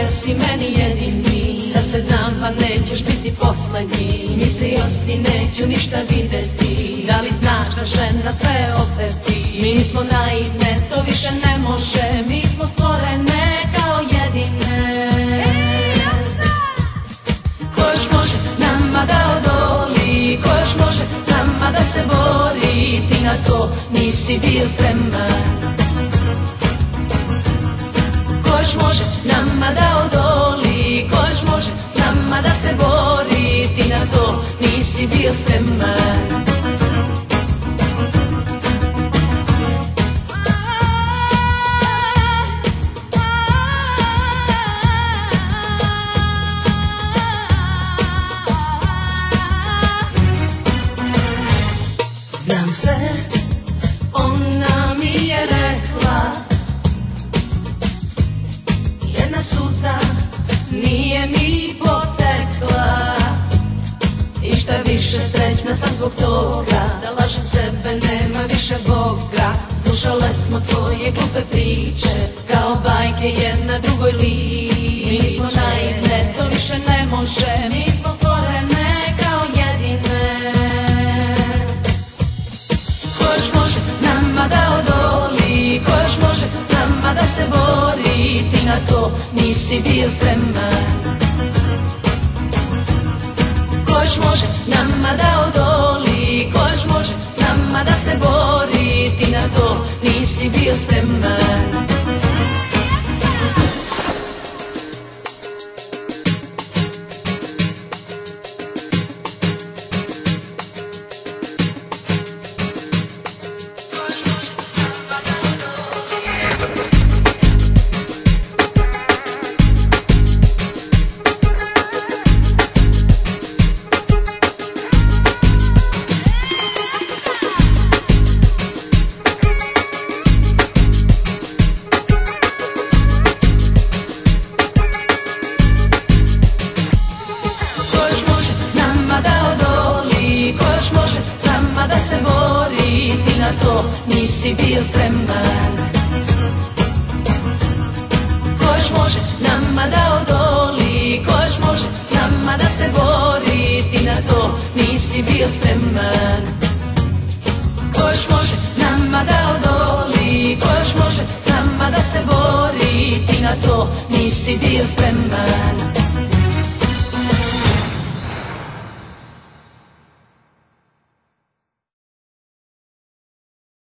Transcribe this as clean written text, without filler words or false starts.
si meni jedini. Sad sve znam pa nećeš biti poslednji. Mislio si neću ništa videti. Da li znaš da žena sve oseti? Mi smo naivne, to više ne može. Mi smo stvorene kao jedine. Ko još može nama da odoli? Ko još može nama da se bori? Ti na to nisi bio spreman. Ko još može nama da odoli? Ko još može nama da se bori? Ti na to nisi bio spreman. Znam sve, ona mi je rekla, jedna suza nije mi potekla. I šta više srećna sam zbog toga, da lažem sebe, nema više Boga. Slušale smo tvoje glupe priče, kao bajke jedna drugoj liče. Mi smo naivne, to više ne može, mi smo stvorene kao jedine. Ko još može nama da odoli? Ko još može nama da se bori? Ti na to nisi bio spreman. Ko još može nama da odoli? Ko još može nama da se bori? Ti na to nisi bio spreman. Da se bori, ti na to nisi bio spreman. Ko još može nama da odoli? Ko još može nama da se bori? Ti na to nisi bio spreman. Ko još može nama da odoli? Ko još može nama da se bori? Ti na to nisi bio spreman.